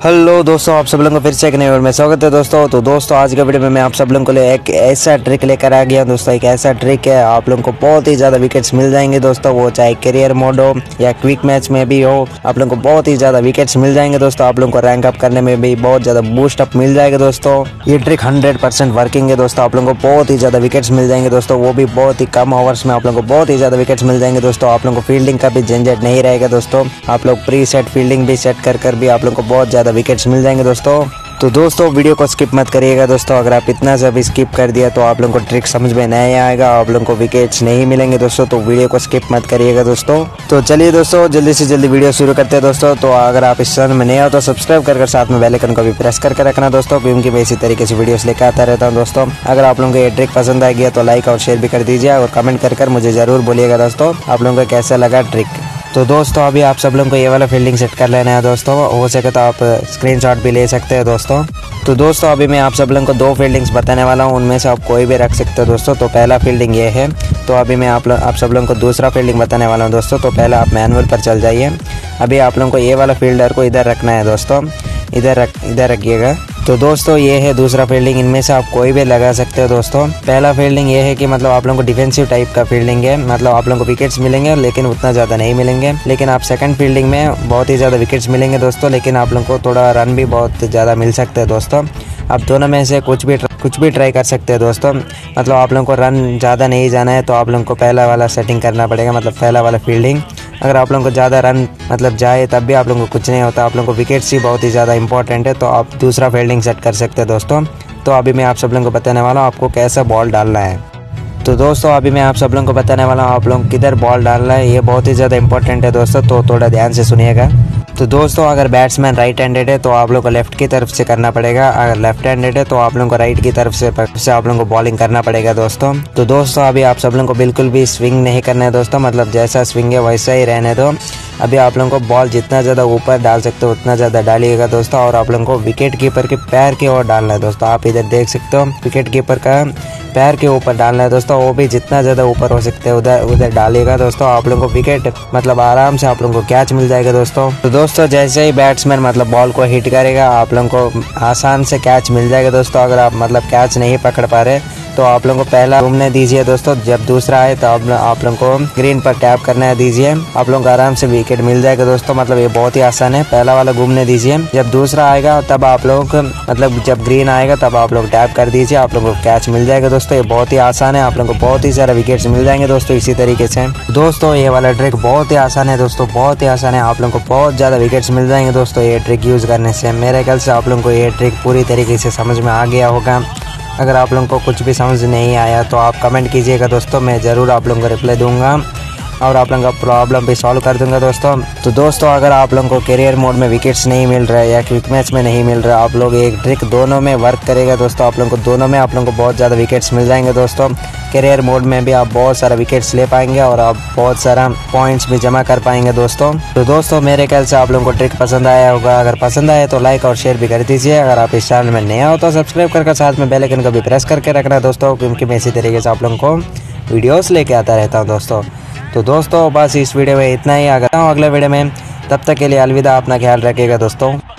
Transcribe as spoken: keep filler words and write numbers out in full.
Hello दोस्तों, आप सब लोगों को फिर से एक नए वीडियो में स्वागत है दोस्तों। तो दोस्तों आज के वीडियो में मैं आप सब लोगों को लिए एक ऐसा ट्रिक लेकर आ गया दोस्तों। एक ऐसा ट्रिक है, आप लोगों को बहुत ही ज़्यादा विकेट्स मिल जाएंगे दोस्तों। वो चाहे करियर मोड हो या क्विक मैच में भी हो, आप लोगों को बहुत ही ज़्यादा विकेट्स मिल जाएंगे दोस्तों। आप लोगों को रैंक अप करने में भी बहुत ज़्यादा बूस्ट अप मिल जाएगा दोस्तों। ये ट्रिक हंड्रेड परसेंट वर्किंग है दोस्तों। आप लोगों को बहुत ही ज़्यादा विकेट्स मिल जाएंगे दोस्तों, वो भी बहुत ही कम ओवर्स में। आप लोगों को बहुत ही ज़्यादा विकेट्स मिल जाएंगे दोस्तों। आप लोगों को फील्डिंग का भी झंझट नहीं रहेगा दोस्तों। आप लोग प्री सेट फील्डिंग भी सेट कर कर भी आप लोगों को बहुत ज़्यादा विकेट्स मिल जाएंगे दोस्तों। तो दोस्तों वीडियो को स्किप मत करिएगा दोस्तों। अगर आप इतना सा भी स्किप कर दिया तो आप लोगों को ट्रिक समझ में नहीं आएगा, आप लोगों को विकेट्स नहीं मिलेंगे दोस्तों। तो वीडियो को स्किप मत करिएगा दोस्तों। तो चलिए दोस्तों जल्दी से जल्दी वीडियो शुरू करते हैं दोस्तों। तो अगर आप इस चैनल में नए हो तो सब्सक्राइब कर साथ में बेल आइकन को भी प्रेस करके रखना दोस्तों, क्योंकि मैं इसी तरीके से वीडियोस लेकर आता रहता हूँ दोस्तों। अगर आप लोगों को ये ट्रिक पसंद आ गया तो लाइक और शेयर भी कर दीजिए और कमेंट कर कर मुझे ज़रूर बोलिएगा दोस्तों आप लोगों को कैसा लगा ट्रिक। तो दोस्तों अभी आप सब लोगों को ये वाला फील्डिंग सेट कर लेना है दोस्तों। हो सके तो आप स्क्रीनशॉट भी ले सकते हैं दोस्तों। तो दोस्तों अभी मैं आप सब लोगों को दो फील्डिंग्स बताने वाला हूँ, उनमें से आप कोई भी रख सकते हो दोस्तों। तो पहला फील्डिंग ये है। तो अभी मैं आप आप सब लोगों को दूसरा फील्डिंग बताने वाला हूँ दोस्तों। तो पहले आप मैनुअल पर चल जाइए। अभी आप लोगों को ये वाला फील्डर को इधर रखना है दोस्तों, इधर रख इधर रखिएगा। तो दोस्तों ये है दूसरा फील्डिंग, इनमें से आप कोई भी लगा सकते हो दोस्तों। पहला फील्डिंग ये है कि मतलब आप लोगों को डिफेंसिव टाइप का फील्डिंग है, मतलब आप लोगों को विकेट्स मिलेंगे लेकिन उतना ज़्यादा नहीं मिलेंगे। लेकिन आप सेकंड फील्डिंग में बहुत ही ज़्यादा विकेट्स मिलेंगे दोस्तों, लेकिन आप लोगों को थोड़ा रन भी बहुत ज़्यादा मिल सकते हैं दोस्तों। आप दोनों में से कुछ भी कुछ भी ट्राई कर सकते हैं दोस्तों। मतलब आप लोगों को रन ज़्यादा नहीं जाना है तो आप लोगों को पहला वाला सेटिंग करना पड़ेगा, मतलब पहला वाला फील्डिंग। अगर आप लोगों को ज़्यादा रन मतलब जाए तब भी आप लोगों को कुछ नहीं होता, आप लोगों को विकेट्स ही बहुत ही ज़्यादा इंपॉर्टेंट है, तो आप दूसरा फील्डिंग सेट कर सकते हैं दोस्तों। तो अभी मैं आप सब लोगों को बताने वाला हूँ आपको कैसा बॉल डालना है। तो दोस्तों अभी मैं आप सब लोगों को बताने वाला हूँ आप लोगों को किधर बॉल डालना है, ये बहुत ही ज़्यादा इंपॉर्टेंट है दोस्तों। तो थोड़ा ध्यान से सुनिएगा। तो दोस्तों अगर बैट्समैन राइट हैंडेड है तो आप लोगों को लेफ्ट की तरफ से करना पड़ेगा, अगर लेफ्ट हैंडेड है तो आप लोगों को राइट की तरफ से से आप लोगों को बॉलिंग करना पड़ेगा दोस्तों। तो दोस्तों अभी आप सब लोगों को बिल्कुल भी स्विंग नहीं करना है दोस्तों, मतलब जैसा स्विंग है वैसा ही रहने दो। अभी आप लोगों को बॉल जितना ज़्यादा ऊपर डाल सकते हो उतना ज़्यादा डालिएगा दोस्तों। और आप लोगों को विकेट कीपर के पैर की ओर डालना है दोस्तों। आप इधर देख सकते हो विकेट कीपर का पैर के ऊपर डालना है दोस्तों, वो भी जितना ज़्यादा ऊपर हो सकते हैं उधर उधर डालिएगा दोस्तों। आप लोगों को विकेट मतलब आराम से आप लोगों को कैच मिल जाएगा दोस्तों। तो दोस्तों जैसे ही बैट्समैन मतलब बॉल को हिट करेगा आप लोगों को आसान से कैच मिल जाएगा दोस्तों। अगर आप मतलब कैच नहीं पकड़ पा रहे तो आप लोगों को पहला घूमने दीजिए दोस्तों, जब दूसरा आए तो आप, आप लोगों को ग्रीन पर टैप करना दीजिए, आप लोगों को आराम से विकेट मिल जाएगा दोस्तों। मतलब ये बहुत ही आसान है। पहला वाला घूमने दीजिए, जब दूसरा आएगा तब आप लोगों को मतलब जब ग्रीन आएगा तब आप लोग टैप कर दीजिए, आप लोगों को कैच मिल जाएगा दोस्तों। ये बहुत ही आसान है, आप लोगों को बहुत ही सारे विकेट्स मिल जाएंगे दोस्तों इसी तरीके से। दोस्तों ये वाला ट्रिक बहुत ही आसान है दोस्तों, बहुत ही आसान है। आप लोगों को बहुत ज़्यादा विकेट्स मिल जाएंगे दोस्तों ये ट्रिक यूज़ करने से। मेरे ख्याल से आप लोगों को ये ट्रिक पूरी तरीके से समझ में आ गया होगा। अगर आप लोगों को कुछ भी समझ नहीं आया तो आप कमेंट कीजिएगा दोस्तों, मैं ज़रूर आप लोगों को रिप्लाई दूंगा और आप लोगों का प्रॉब्लम भी सॉल्व कर दूंगा दोस्तों। तो दोस्तों अगर आप लोगों को करियर मोड में विकेट्स नहीं मिल रहा है या क्विक मैच में नहीं मिल रहा है, आप लोग एक ट्रिक दोनों में वर्क करेगा दोस्तों। आप लोगों को दोनों में आप लोगों को बहुत ज़्यादा विकेट्स मिल जाएंगे दोस्तों। करियर मोड में भी आप बहुत सारा विकेट्स ले पाएंगे और आप बहुत सारा पॉइंट्स भी जमा कर पाएंगे दोस्तों। तो दोस्तों मेरे ख्याल से आप लोगों को ट्रिक पसंद आया होगा। अगर पसंद आए तो लाइक और शेयर भी कर दीजिए। अगर आप इस चैनल में नया हो तो सब्सक्राइब करके साथ में बेल आइकन को भी प्रेस करके रखना दोस्तों, क्योंकि मैं इसी तरीके से आप लोगों को वीडियोस लेके आता रहता हूँ दोस्तों। तो दोस्तों बस इस वीडियो में इतना ही। अगर अगले वीडियो में, तब तक के लिए अलविदा, अपना ख्याल रखिएगा दोस्तों।